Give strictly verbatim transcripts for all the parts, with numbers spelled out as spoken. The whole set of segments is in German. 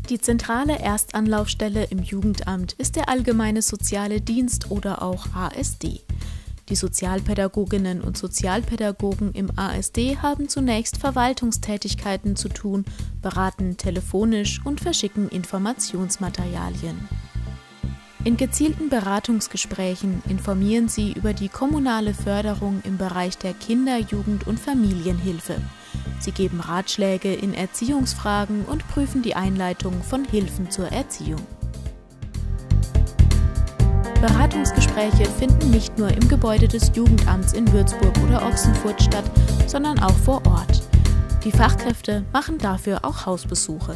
Die zentrale Erstanlaufstelle im Jugendamt ist der Allgemeine Soziale Dienst oder auch A S D. Die Sozialpädagoginnen und Sozialpädagogen im A S D haben zunächst Verwaltungstätigkeiten zu tun, beraten telefonisch und verschicken Informationsmaterialien. In gezielten Beratungsgesprächen informieren sie über die kommunale Förderung im Bereich der Kinder-, Jugend- und Familienhilfe. Sie geben Ratschläge in Erziehungsfragen und prüfen die Einleitung von Hilfen zur Erziehung. Beratungsgespräche finden nicht nur im Gebäude des Jugendamts in Würzburg oder Ochsenfurt statt, sondern auch vor Ort. Die Fachkräfte machen dafür auch Hausbesuche.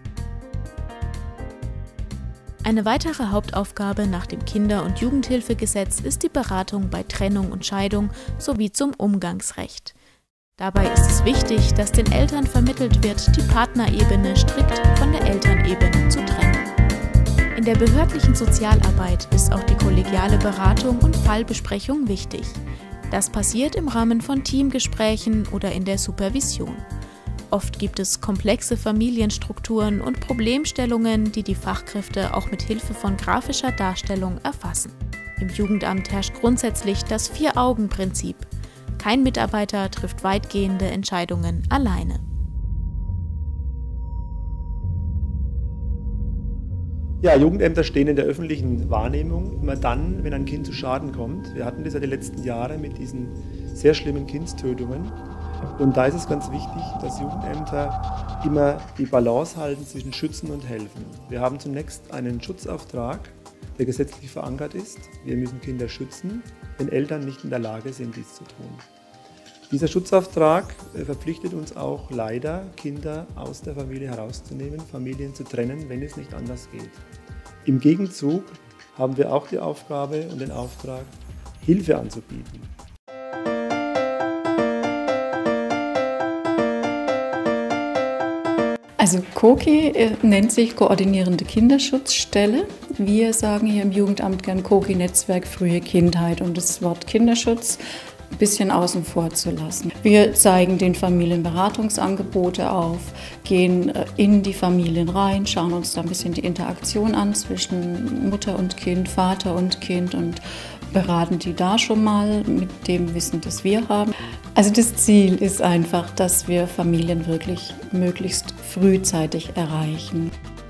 Eine weitere Hauptaufgabe nach dem Kinder- und Jugendhilfegesetz ist die Beratung bei Trennung und Scheidung sowie zum Umgangsrecht. Dabei ist es wichtig, dass den Eltern vermittelt wird, die Partnerebene strikt von der Elternebene zu trennen. In der behördlichen Sozialarbeit ist auch die kollegiale Beratung und Fallbesprechung wichtig. Das passiert im Rahmen von Teamgesprächen oder in der Supervision. Oft gibt es komplexe Familienstrukturen und Problemstellungen, die die Fachkräfte auch mit Hilfe von grafischer Darstellung erfassen. Im Jugendamt herrscht grundsätzlich das Vier-Augen-Prinzip. Kein Mitarbeiter trifft weitgehende Entscheidungen alleine. Ja, Jugendämter stehen in der öffentlichen Wahrnehmung immer dann, wenn ein Kind zu Schaden kommt. Wir hatten das ja die letzten Jahre mit diesen sehr schlimmen Kindstötungen. Und da ist es ganz wichtig, dass Jugendämter immer die Balance halten zwischen Schützen und Helfen. Wir haben zunächst einen Schutzauftrag, der gesetzlich verankert ist. Wir müssen Kinder schützen, wenn Eltern nicht in der Lage sind, dies zu tun. Dieser Schutzauftrag verpflichtet uns auch leider, Kinder aus der Familie herauszunehmen, Familien zu trennen, wenn es nicht anders geht. Im Gegenzug haben wir auch die Aufgabe und den Auftrag, Hilfe anzubieten. Also COKI nennt sich Koordinierende Kinderschutzstelle. Wir sagen hier im Jugendamt gern COKI-Netzwerk Frühe Kindheit, um das Wort Kinderschutz ein bisschen außen vor zu lassen. Wir zeigen den Familien Beratungsangebote auf, gehen in die Familien rein, schauen uns da ein bisschen die Interaktion an zwischen Mutter und Kind, Vater und Kind und beraten die da schon mal mit dem Wissen, das wir haben. Also das Ziel ist einfach, dass wir Familien wirklich möglichst frühzeitig erreichen.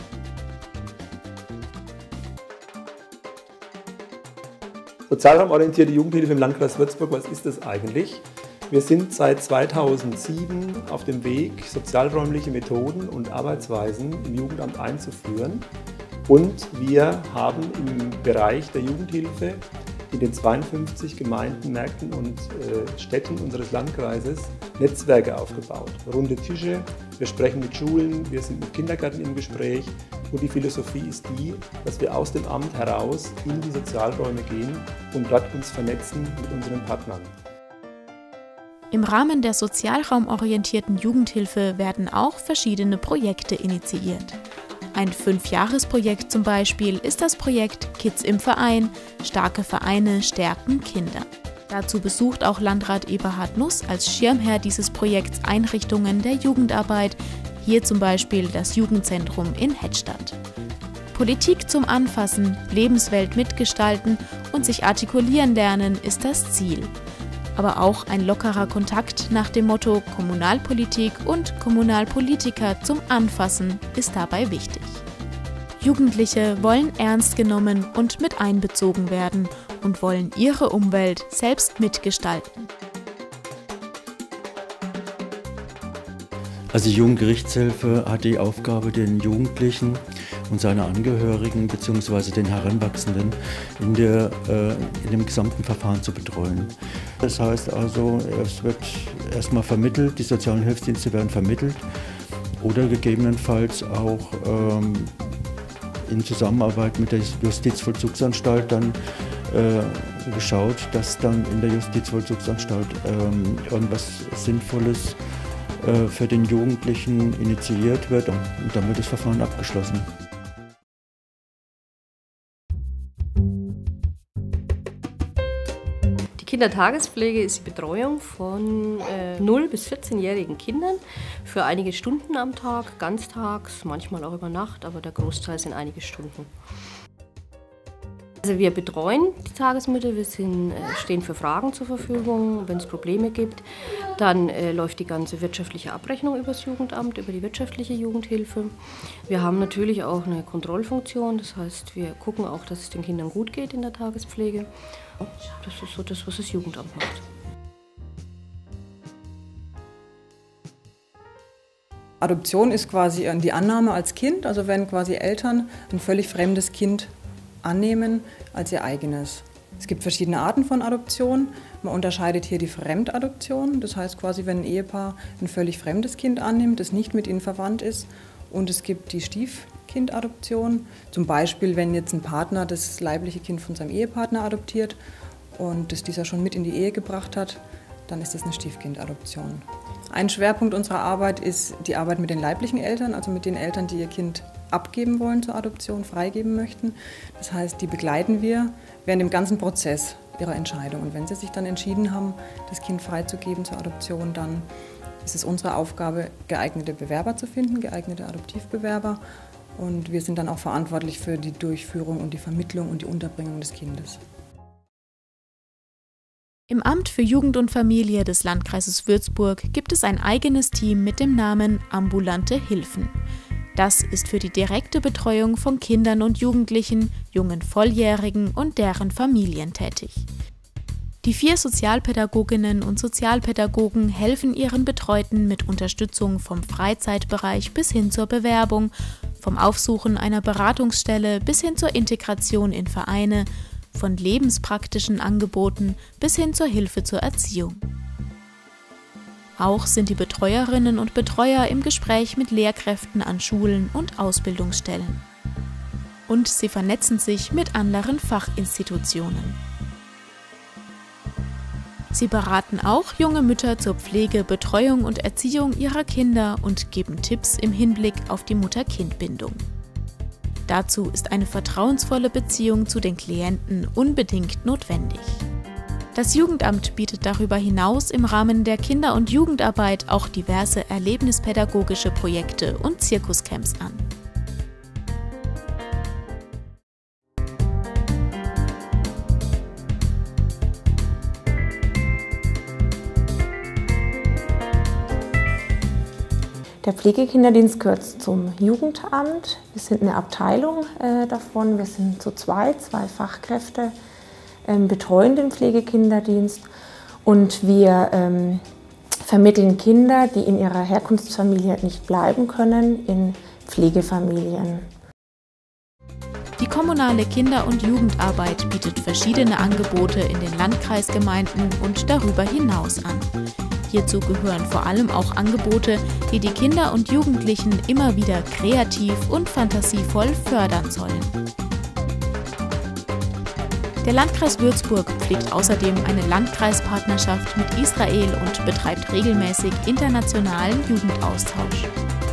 Sozialraumorientierte Jugendhilfe im Landkreis Würzburg, was ist das eigentlich? Wir sind seit zweitausendsieben auf dem Weg, sozialräumliche Methoden und Arbeitsweisen im Jugendamt einzuführen. Und wir haben im Bereich der Jugendhilfe in den zweiundfünfzig Gemeinden, Märkten und äh, Städten unseres Landkreises Netzwerke aufgebaut. Runde Tische, wir sprechen mit Schulen, wir sind mit Kindergärten im Gespräch und die Philosophie ist die, dass wir aus dem Amt heraus in die Sozialräume gehen und dort uns vernetzen mit unseren Partnern. Im Rahmen der sozialraumorientierten Jugendhilfe werden auch verschiedene Projekte initiiert. Ein Fünfjahresprojekt zum Beispiel ist das Projekt Kids im Verein – Starke Vereine stärken Kinder. Dazu besucht auch Landrat Eberhard Nuss als Schirmherr dieses Projekts Einrichtungen der Jugendarbeit, hier zum Beispiel das Jugendzentrum in Hettstadt. Politik zum Anfassen, Lebenswelt mitgestalten und sich artikulieren lernen ist das Ziel. Aber auch ein lockerer Kontakt nach dem Motto Kommunalpolitik und Kommunalpolitiker zum Anfassen ist dabei wichtig. Jugendliche wollen ernst genommen und mit einbezogen werden und wollen ihre Umwelt selbst mitgestalten. Also die Jugendgerichtshilfe hat die Aufgabe, den Jugendlichen und seine Angehörigen bzw. den Heranwachsenden in, der, äh, in dem gesamten Verfahren zu betreuen. Das heißt also, es wird erstmal vermittelt, die sozialen Hilfsdienste werden vermittelt oder gegebenenfalls auch ähm, in Zusammenarbeit mit der Justizvollzugsanstalt dann äh, geschaut, dass dann in der Justizvollzugsanstalt ähm, irgendwas Sinnvolles für den Jugendlichen initiiert wird und dann wird das Verfahren abgeschlossen. Die Kindertagespflege ist die Betreuung von äh, null bis vierzehnjährigen Kindern für einige Stunden am Tag, ganztags, manchmal auch über Nacht, aber der Großteil sind einige Stunden. Also wir betreuen die Tagesmütter, wir sind, äh, stehen für Fragen zur Verfügung, wenn es Probleme gibt. Dann äh, läuft die ganze wirtschaftliche Abrechnung über das Jugendamt, über die wirtschaftliche Jugendhilfe. Wir haben natürlich auch eine Kontrollfunktion, das heißt, wir gucken auch, dass es den Kindern gut geht in der Tagespflege. Das ist so das, was das Jugendamt macht. Adoption ist quasi die Annahme als Kind, also wenn quasi Eltern ein völlig fremdes Kind annehmen als ihr eigenes. Es gibt verschiedene Arten von Adoption. Man unterscheidet hier die Fremdadoption, das heißt quasi, wenn ein Ehepaar ein völlig fremdes Kind annimmt, das nicht mit ihnen verwandt ist. Und es gibt die Stiefkindadoption, zum Beispiel, wenn jetzt ein Partner das leibliche Kind von seinem Ehepartner adoptiert und das dieser schon mit in die Ehe gebracht hat, dann ist das eine Stiefkindadoption. Ein Schwerpunkt unserer Arbeit ist die Arbeit mit den leiblichen Eltern, also mit den Eltern, die ihr Kind abgeben wollen zur Adoption, freigeben möchten. Das heißt, die begleiten wir während dem ganzen Prozess ihrer Entscheidung. Und wenn sie sich dann entschieden haben, das Kind freizugeben zur Adoption, dann ist es unsere Aufgabe, geeignete Bewerber zu finden, geeignete Adoptivbewerber. Und wir sind dann auch verantwortlich für die Durchführung und die Vermittlung und die Unterbringung des Kindes. Im Amt für Jugend und Familie des Landkreises Würzburg gibt es ein eigenes Team mit dem Namen Ambulante Hilfen. Das ist für die direkte Betreuung von Kindern und Jugendlichen, jungen Volljährigen und deren Familien tätig. Die vier Sozialpädagoginnen und Sozialpädagogen helfen ihren Betreuten mit Unterstützung vom Freizeitbereich bis hin zur Bewerbung, vom Aufsuchen einer Beratungsstelle bis hin zur Integration in Vereine, von lebenspraktischen Angeboten bis hin zur Hilfe zur Erziehung. Auch sind die Betreuerinnen und Betreuer im Gespräch mit Lehrkräften an Schulen und Ausbildungsstellen. Und sie vernetzen sich mit anderen Fachinstitutionen. Sie beraten auch junge Mütter zur Pflege, Betreuung und Erziehung ihrer Kinder und geben Tipps im Hinblick auf die Mutter-Kind-Bindung. Dazu ist eine vertrauensvolle Beziehung zu den Klienten unbedingt notwendig. Das Jugendamt bietet darüber hinaus im Rahmen der Kinder- und Jugendarbeit auch diverse erlebnispädagogische Projekte und Zirkuscamps an. Der Pflegekinderdienst gehört zum Jugendamt. Wir sind eine Abteilung äh, davon. Wir sind zu zweit, zwei Fachkräfte, ähm, betreuen den Pflegekinderdienst. Und wir ähm, vermitteln Kinder, die in ihrer Herkunftsfamilie nicht bleiben können, in Pflegefamilien. Die kommunale Kinder- und Jugendarbeit bietet verschiedene Angebote in den Landkreisgemeinden und darüber hinaus an. Hierzu gehören vor allem auch Angebote, die die Kinder und Jugendlichen immer wieder kreativ und fantasievoll fördern sollen. Der Landkreis Würzburg pflegt außerdem eine Landkreispartnerschaft mit Israel und betreibt regelmäßig internationalen Jugendaustausch.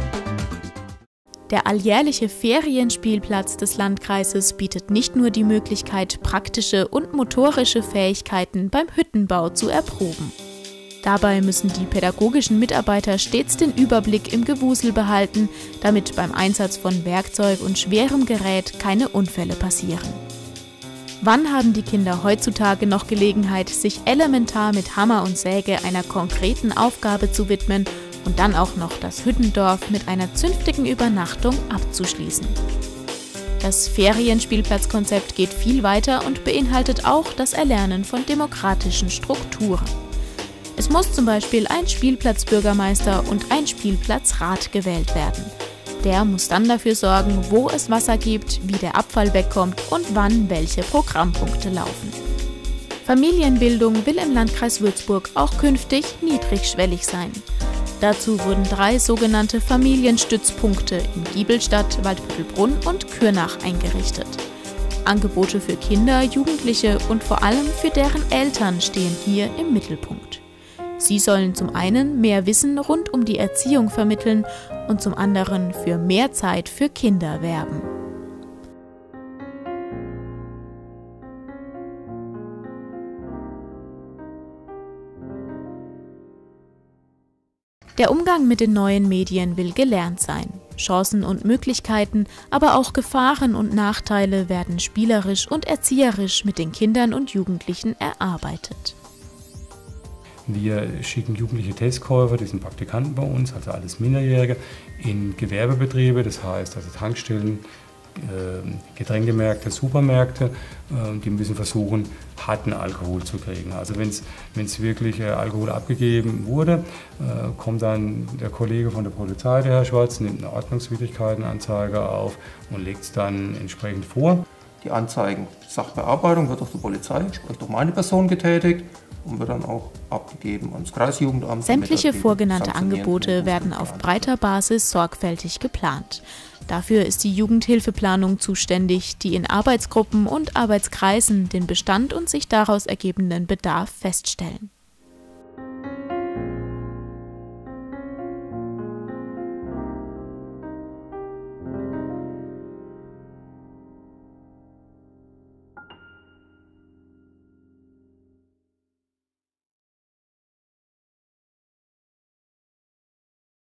Der alljährliche Ferienspielplatz des Landkreises bietet nicht nur die Möglichkeit, praktische und motorische Fähigkeiten beim Hüttenbau zu erproben. Dabei müssen die pädagogischen Mitarbeiter stets den Überblick im Gewusel behalten, damit beim Einsatz von Werkzeug und schwerem Gerät keine Unfälle passieren. Wann haben die Kinder heutzutage noch Gelegenheit, sich elementar mit Hammer und Säge einer konkreten Aufgabe zu widmen und dann auch noch das Hüttendorf mit einer zünftigen Übernachtung abzuschließen? Das Ferienspielplatzkonzept geht viel weiter und beinhaltet auch das Erlernen von demokratischen Strukturen. Es muss zum Beispiel ein Spielplatzbürgermeister und ein Spielplatzrat gewählt werden. Der muss dann dafür sorgen, wo es Wasser gibt, wie der Abfall wegkommt und wann welche Programmpunkte laufen. Familienbildung will im Landkreis Würzburg auch künftig niedrigschwellig sein. Dazu wurden drei sogenannte Familienstützpunkte in Giebelstadt, Waldbüttelbrunn und Kürnach eingerichtet. Angebote für Kinder, Jugendliche und vor allem für deren Eltern stehen hier im Mittelpunkt. Sie sollen zum einen mehr Wissen rund um die Erziehung vermitteln und zum anderen für mehr Zeit für Kinder werben. Der Umgang mit den neuen Medien will gelernt sein. Chancen und Möglichkeiten, aber auch Gefahren und Nachteile werden spielerisch und erzieherisch mit den Kindern und Jugendlichen erarbeitet. Wir schicken jugendliche Testkäufer, die sind Praktikanten bei uns, also alles Minderjährige, in Gewerbebetriebe, das heißt also Tankstellen, Getränkemärkte, Supermärkte, die müssen versuchen, harten Alkohol zu kriegen. Also wenn es wirklich Alkohol abgegeben wurde, kommt dann der Kollege von der Polizei, der Herr Schwarz, nimmt eine Ordnungswidrigkeitenanzeige auf und legt es dann entsprechend vor. Die Anzeigen, Sachbearbeitung wird durch die Polizei, sprich durch meine Person getätigt und wird dann auch abgegeben ans Kreisjugendamt. Sämtliche vorgenannte Angebote werden auf breiter Basis sorgfältig geplant. Dafür ist die Jugendhilfeplanung zuständig, die in Arbeitsgruppen und Arbeitskreisen den Bestand und sich daraus ergebenden Bedarf feststellen.